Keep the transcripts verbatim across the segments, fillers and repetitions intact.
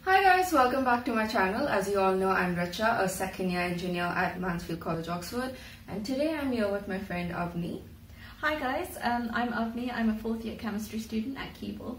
Hi guys, welcome back to my channel. As you all know, I'm Richa, a second year engineer at Mansfield College, Oxford, and today I'm here with my friend Avni. Hi guys, um, I'm Avni. I'm a fourth year chemistry student at Keble.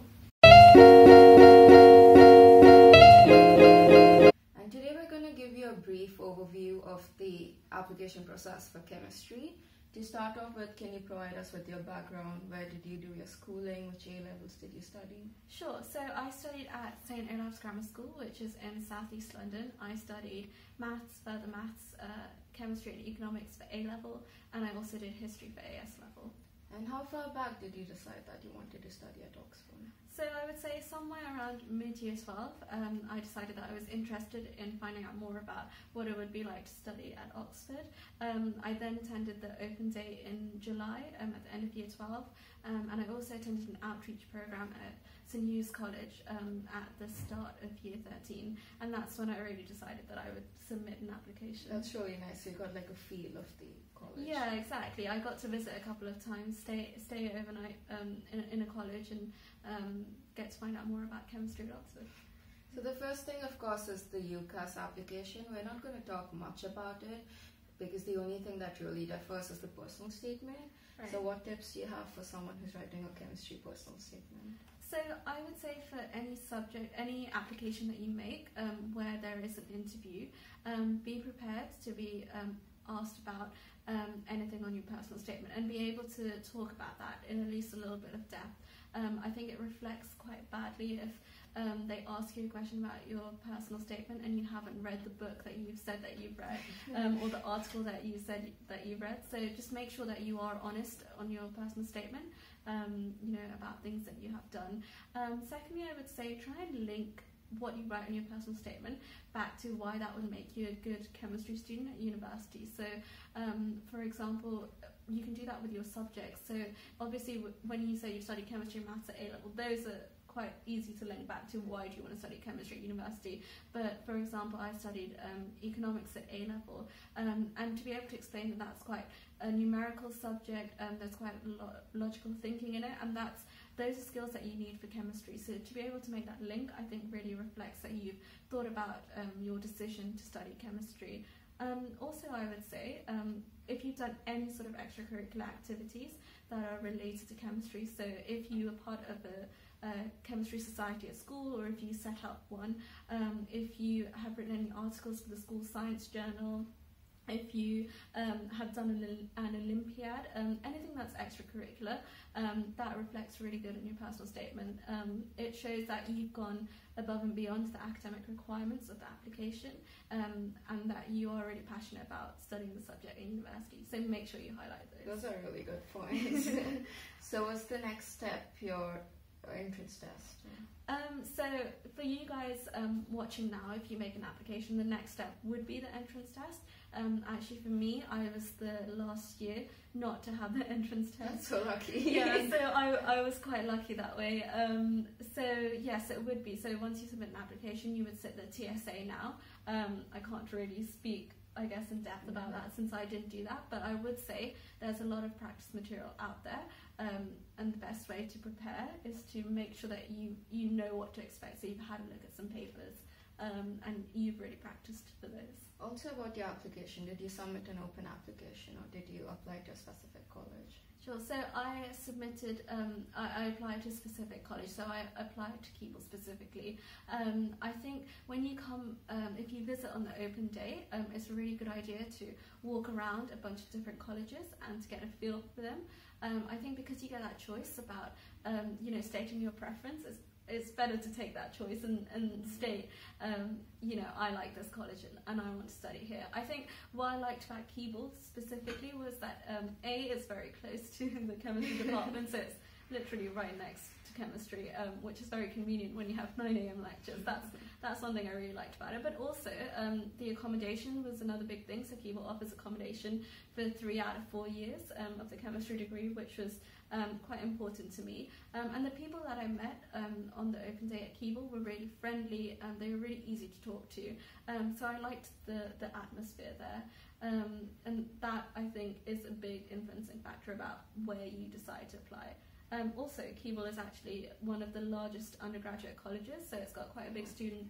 And today we're going to give you a brief overview of the application process for chemistry. To start off with, can you provide us with your background? Where did you do your schooling? Which A levels did you study? Sure, so I studied at Saint Olaf's Grammar School, which is in southeast London. I studied maths, further maths, uh, chemistry and economics for A level, and I also did history for A S level. And how far back did you decide that you wanted to study at Oxford? So I would say somewhere around mid-year twelve, um, I decided that I was interested in finding out more about what it would be like to study at Oxford. Um, I then attended the open day in July um, at the end of year twelve, um, and I also attended an outreach program at Saint Hugh's College um, at the start of year thirteen, and that's when I really decided that I would submit an application. That's really nice. You got like a feel of the college. Yeah, exactly. I got to visit a couple of times, stay stay overnight um, in, in a college, and um, get to find out more about chemistry at Oxford. So the first thing, of course, is the UCAS application. We're not going to talk much about it because the only thing that really differs is the personal statement. Right. So what tips do you have for someone who's writing a chemistry personal statement? So I would say for any subject, any application that you make um, where there is an interview, um, be prepared to be um, asked about um, anything on your personal statement and be able to talk about that in at least a little bit of depth. Um, I think it reflects quite badly if um, they ask you a question about your personal statement and you haven't read the book that you've said that you've read um, or the article that you said that you read. So just make sure that you are honest on your personal statement, um, you know, about things that you have done. Um, secondly, I would say try and link what you write in your personal statement back to why that would make you a good chemistry student at university. So um, for example, you can do that with your subjects. So obviously w when you say you study chemistry and maths at A level, those are quite easy to link back to why do you want to study chemistry at university. But for example, I studied um, economics at A level, um, and to be able to explain that that's quite a numerical subject, um, there's quite a lot of logical thinking in it, and that's those are skills that you need for chemistry. So to be able to make that link, I think really reflects that you've thought about um, your decision to study chemistry. Um, also, I would say, um, if you've done any sort of extracurricular activities that are related to chemistry, so if you are part of a Uh, chemistry society at school, or if you set up one, um, if you have written any articles for the school science journal, if you um, have done an, an Olympiad, um, anything that's extracurricular, um, that reflects really good in your personal statement. Um, it shows that you've gone above and beyond the academic requirements of the application, um, and that you are really passionate about studying the subject in university. So make sure you highlight those. Those are really good points. So what's the next step? Your entrance test. Um, so for you guys um, watching now, if you make an application, the next step would be the entrance test. Um, actually for me, I was the last year not to have the entrance test. That's so lucky. Yeah, so I, I was quite lucky that way. Um, so yes, it would be. So once you submit an application, you would sit the T S A now. Um, I can't really speak, I guess, in depth about that since I didn't do that, but I would say there's a lot of practice material out there, um, and the best way to prepare is to make sure that you you know what to expect, so you've had a look at some papers, um, and you've really practiced for those. Also about your application, did you submit an open application or did you apply to a specific college? Sure, so I submitted, um, I, I applied to a specific college, so I applied to Keble specifically. Um, I think when you come, um, if you visit on the open day, um, it's a really good idea to walk around a bunch of different colleges and to get a feel for them. Um, I think because you get that choice about, um, you know, stating your preference, it's, it's better to take that choice and, and state, um, you know, I like this college and, and I want to study here. I think what I liked about Keble specifically was that um, A, it's very close to the chemistry department, so it's literally right next to chemistry, um, which is very convenient when you have nine A M lectures. That's that's one thing I really liked about it. But also um, the accommodation was another big thing. So Keble offers accommodation for three out of four years um, of the chemistry degree, which was um, quite important to me. Um, and the people that I met um, on the open day at Keble were really friendly, and they were really easy to talk to. Um, so I liked the the atmosphere there. Um, and that, I think, is a big influencing factor about where you decide to apply. Um, also, Keble is actually one of the largest undergraduate colleges, so it's got quite a big student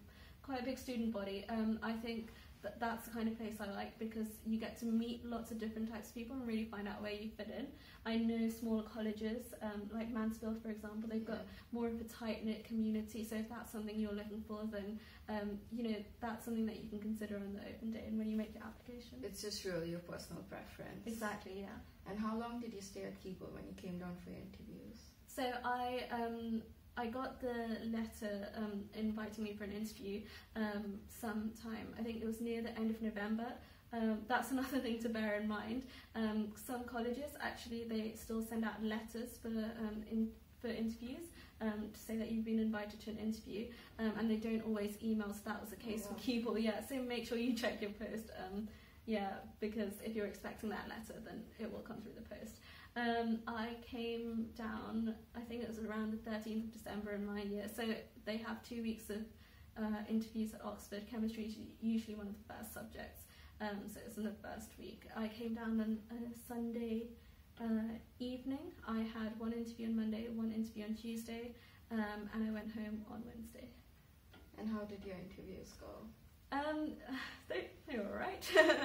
quite a big student body. Um, I think that that's the kind of place I like, because you get to meet lots of different types of people and really find out where you fit in. I know smaller colleges, um, like Mansfield, for example, they've got Yeah. more of a tight-knit community, so if that's something you're looking for, then um, you know, that's something that you can consider on the open day and when you make your application. It's just really your personal preference. Exactly, yeah. And how long did you stay at Keeper when you came down for your interviews? So I um, I got the letter um, inviting me for an interview um, sometime, I think it was near the end of November. Um, that's another thing to bear in mind. Um, some colleges, actually, they still send out letters for um, in, for interviews um, to say that you've been invited to an interview, um, and they don't always email, so that was the case Oh, wow. for Keeble. Yeah, so make sure you check your post, um, yeah, because if you're expecting that letter, then it will come through the post. Um, I came down, I think it was around the thirteenth of December in my year, so they have two weeks of uh, interviews at Oxford. Chemistry is usually one of the first subjects, um, so it's in the first week. I came down on a Sunday uh, evening. I had one interview on Monday, one interview on Tuesday, um, and I went home on Wednesday. And how did your interviews go? Um, they, they were alright.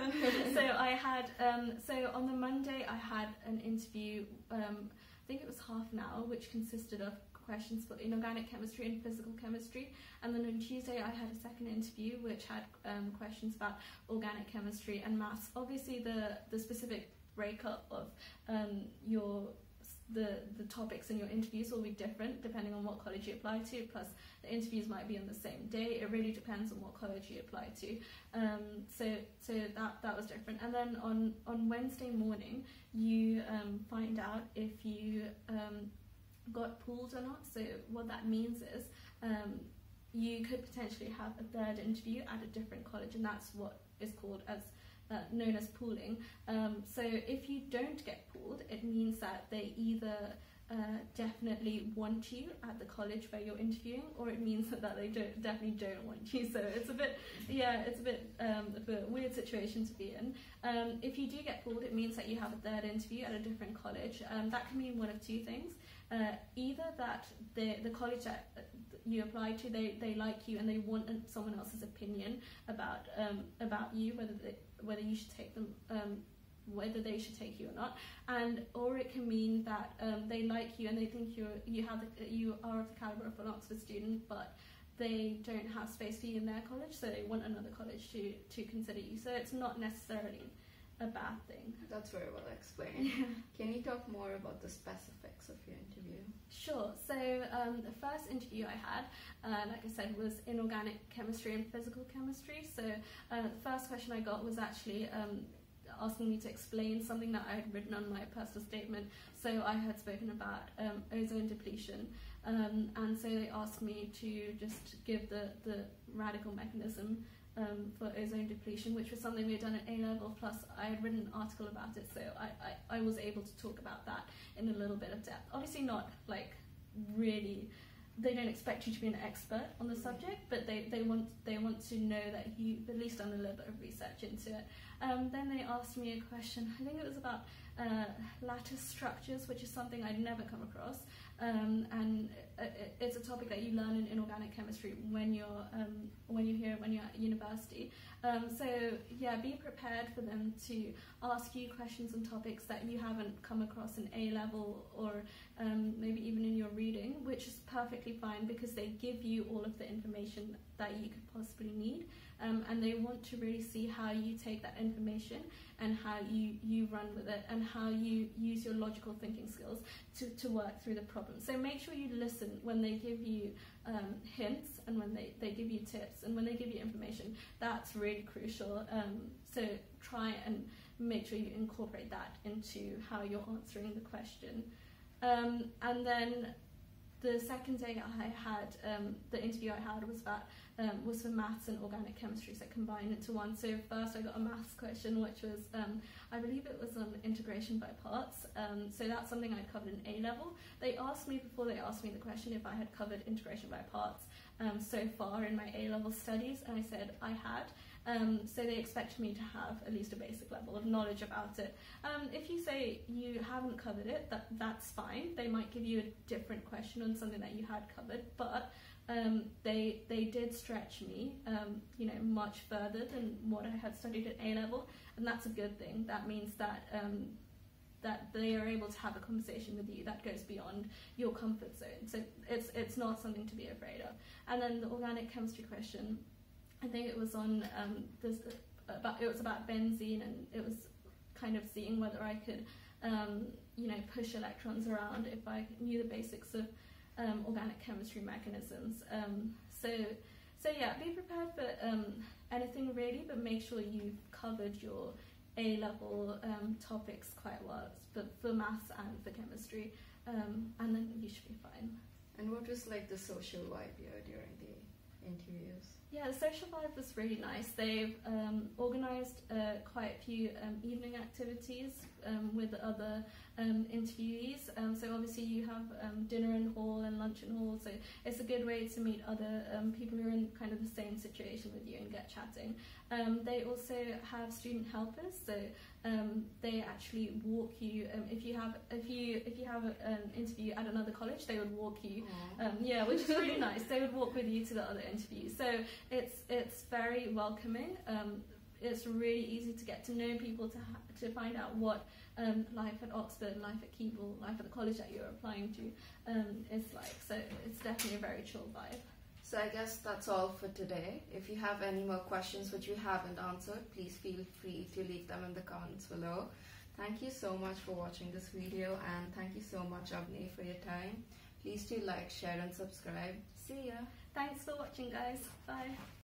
So I had, um, so on the Monday I had an interview, um, I think it was half an hour, which consisted of questions for inorganic chemistry and physical chemistry. And then on Tuesday I had a second interview, which had um, questions about organic chemistry and maths. Obviously the, the specific breakup of um, your the the topics in your interviews will be different depending on what college you apply to, plus the interviews might be on the same day. It really depends on what college you apply to. Um, so so that that was different. And then on, on Wednesday morning you um, find out if you um, got pooled or not. So what that means is um, you could potentially have a third interview at a different college, and that's what is called as Uh, known as pooling. Um, so if you don't get pooled, it means that they either uh, definitely want you at the college where you're interviewing, or it means that, that they don't, definitely don't want you. So it's a bit, yeah, it's a bit um, of a weird situation to be in. Um, if you do get pooled, it means that you have a third interview at a different college. Um, that can mean one of two things. Uh, either that the, the college that you apply to, they, they like you and they want someone else's opinion about um, about you, whether they, whether you should take them, um, whether they should take you or not, and or it can mean that um, they like you and they think you you have the, you are of the caliber of an Oxford student, but they don't have space for you in their college, so they want another college to to consider you. So it's not necessarily a bad thing. That's very well explained. Yeah. Can you talk more about the specifics of your interview? Sure. So um, the first interview I had, uh, like I said, was inorganic chemistry and physical chemistry. So uh, the first question I got was actually um, asking me to explain something that I had written on my personal statement. So I had spoken about um, ozone depletion, um, and so they asked me to just give the, the radical mechanism Um, for ozone depletion, which was something we had done at A level, plus I had written an article about it, so I, I, I was able to talk about that in a little bit of depth. Obviously not like really, they don't expect you to be an expert on the subject, but they, they want they want to know that you've at least done a little bit of research into it. Um, then they asked me a question, I think it was about uh, lattice structures, which is something I'd never come across. Um, and it, it's a topic that you learn in inorganic chemistry when you're um, when you're here when you're at university. Um, so yeah, be prepared for them to ask you questions on topics that you haven't come across in A level, or um, maybe even in your reading, which is perfectly fine because they give you all of the information that you could possibly need. Um, and they want to really see how you take that information and how you, you run with it and how you use your logical thinking skills to, to work through the problem. So make sure you listen when they give you um, hints and when they, they give you tips and when they give you information. That's really crucial. Um, so try and make sure you incorporate that into how you're answering the question. Um, and then the second day I had, um, the interview I had was about Um, was for maths and organic chemistry, so combined into one. So first I got a maths question, which was, um, I believe it was on integration by parts. Um, so that's something I covered in A level. They asked me before they asked me the question if I had covered integration by parts um, so far in my A level studies, and I said I had. Um, so they expect me to have at least a basic level of knowledge about it. Um, if you say you haven't covered it, that that's fine. They might give you a different question on something that you had covered, but um, they they did stretch me, um, you know, much further than what I had studied at A level, and that's a good thing. That means that um, that they are able to have a conversation with you that goes beyond your comfort zone. So it's it's not something to be afraid of. And then the organic chemistry question, I think it was on um, this about it was about benzene, and it was kind of seeing whether I could um, you know push electrons around if I knew the basics of um, organic chemistry mechanisms. Um, so so yeah, be prepared for um, anything really, but make sure you've covered your A level um, topics quite well, but for maths and for chemistry, um, and then you should be fine. And what was like the social vibe here during the interviews? Yeah, the social vibe was really nice. They've um, organised uh, quite a few um, evening activities um, with other um, interviewees. Um, so obviously you have um, dinner in hall and lunch in hall. So it's a good way to meet other um, people who are in kind of the same situation with you and get chatting. Um, they also have student helpers. So um, they actually walk you. Um, if you have if you if you have a, an interview at another college, they would walk you. Um, yeah, which is really nice. They would walk with you to the other interviews. So it's it's very welcoming. Um, it's really easy to get to know people, to ha to find out what um, life at Oxford, life at Keble, life at the college that you're applying to um, is like. So it's definitely a very chill vibe. So I guess that's all for today. If you have any more questions which you haven't answered, please feel free to leave them in the comments below. Thank you so much for watching this video, and thank you so much, Avni, for your time. Please do like, share and subscribe. See ya! Thanks for watching, guys. Bye.